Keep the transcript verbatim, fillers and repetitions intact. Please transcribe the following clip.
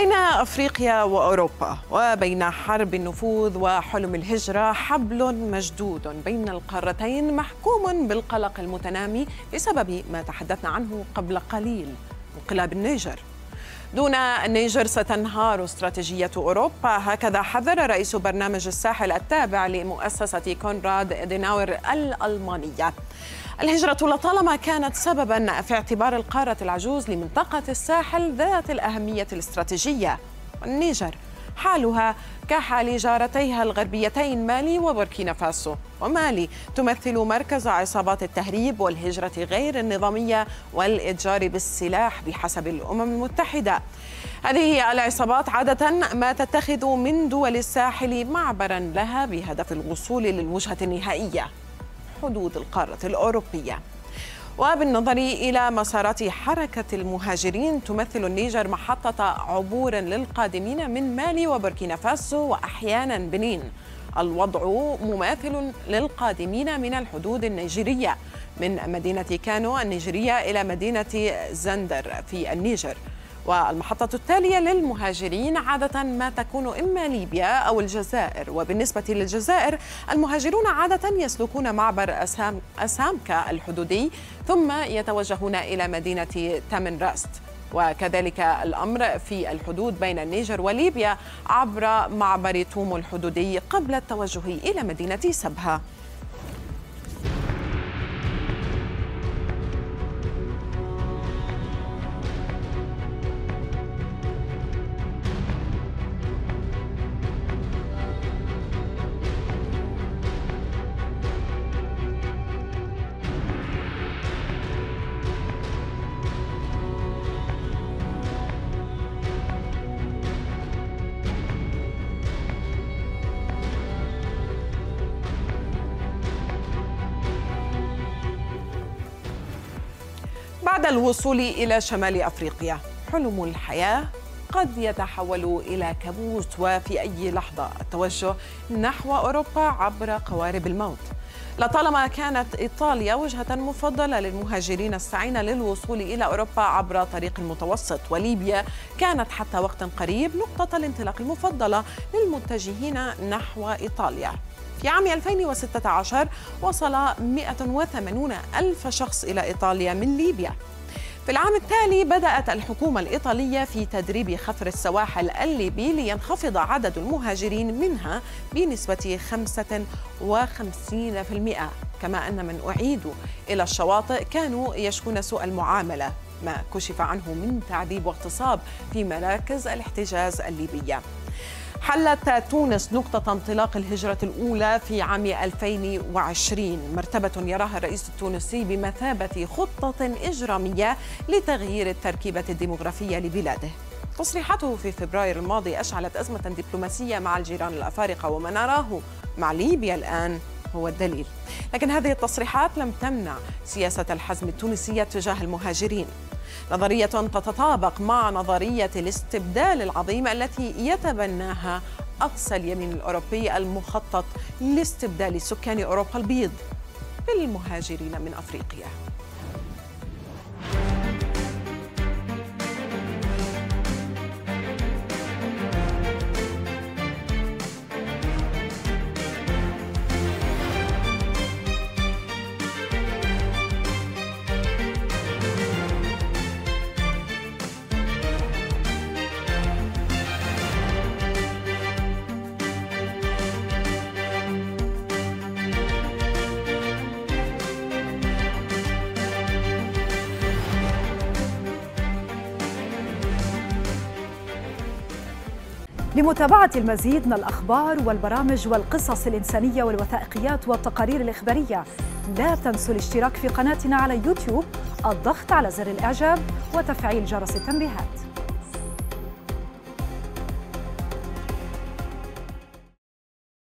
بين أفريقيا وأوروبا وبين حرب النفوذ وحلم الهجرة حبل مشدود بين القارتين محكوم بالقلق المتنامي بسبب ما تحدثنا عنه قبل قليل، انقلاب النيجر. دون النيجر ستنهار استراتيجية أوروبا، هكذا حذر رئيس برنامج الساحل التابع لمؤسسة كونراد أديناور الألمانية. الهجرة لطالما كانت سبباً في اعتبار القارة العجوز لمنطقة الساحل ذات الأهمية الاستراتيجية. والنيجر حالها كحال جارتيها الغربيتين مالي وبوركينا فاسو، ومالي تمثل مركز عصابات التهريب والهجرة غير النظامية والإتجار بالسلاح بحسب الأمم المتحدة. هذه العصابات عادة ما تتخذ من دول الساحل معبراً لها بهدف الوصول للوجهة النهائية، حدود القارة الأوروبية. وبالنظر إلى مسارات حركة المهاجرين تمثل النيجر محطة عبور للقادمين من مالي وبوركينا فاسو وأحيانا بنين. الوضع مماثل للقادمين من الحدود النيجيرية من مدينة كانو النيجيرية إلى مدينة زندر في النيجر. والمحطة التالية للمهاجرين عادة ما تكون إما ليبيا أو الجزائر. وبالنسبة للجزائر المهاجرون عادة يسلكون معبر أسام أسامكا الحدودي ثم يتوجهون إلى مدينة تامن راست، وكذلك الأمر في الحدود بين النيجر وليبيا عبر معبر تومو الحدودي قبل التوجه إلى مدينة سبها. بعد الوصول إلى شمال أفريقيا حلم الحياة قد يتحول إلى كابوس، وفي أي لحظة التوجه نحو أوروبا عبر قوارب الموت. لطالما كانت إيطاليا وجهة مفضلة للمهاجرين السعين للوصول إلى أوروبا عبر طريق المتوسط، وليبيا كانت حتى وقت قريب نقطة الانطلاق المفضلة للمتجهين نحو إيطاليا. في عام ألفين وستة عشر وصل مئة وثمانين ألف شخص إلى إيطاليا من ليبيا. في العام التالي بدأت الحكومة الإيطالية في تدريب خفر السواحل الليبي لينخفض عدد المهاجرين منها بنسبة خمسة وخمسين بالمئة، كما أن من أعيدوا إلى الشواطئ كانوا يشكون سوء المعاملة، ما كشف عنه من تعذيب واغتصاب في مراكز الاحتجاز الليبية. حلت تونس نقطة انطلاق الهجرة الأولى في عام ألفين وعشرين، مرتبة يراها الرئيس التونسي بمثابة خطة إجرامية لتغيير التركيبة الديمغرافية لبلاده. تصريحاته في فبراير الماضي أشعلت أزمة دبلوماسية مع الجيران الأفارقة، وما نراه مع ليبيا الآن هو الدليل. لكن هذه التصريحات لم تمنع سياسة الحزم التونسية تجاه المهاجرين، نظرية تتطابق مع نظرية الاستبدال العظيمة التي يتبناها أقصى اليمين الأوروبي المخطط لاستبدال سكان أوروبا البيض بالمهاجرين من أفريقيا. لمتابعة المزيد من الأخبار والبرامج والقصص الإنسانية والوثائقيات والتقارير الإخبارية، لا تنسوا الاشتراك في قناتنا على يوتيوب، الضغط على زر الإعجاب وتفعيل جرس التنبيهات.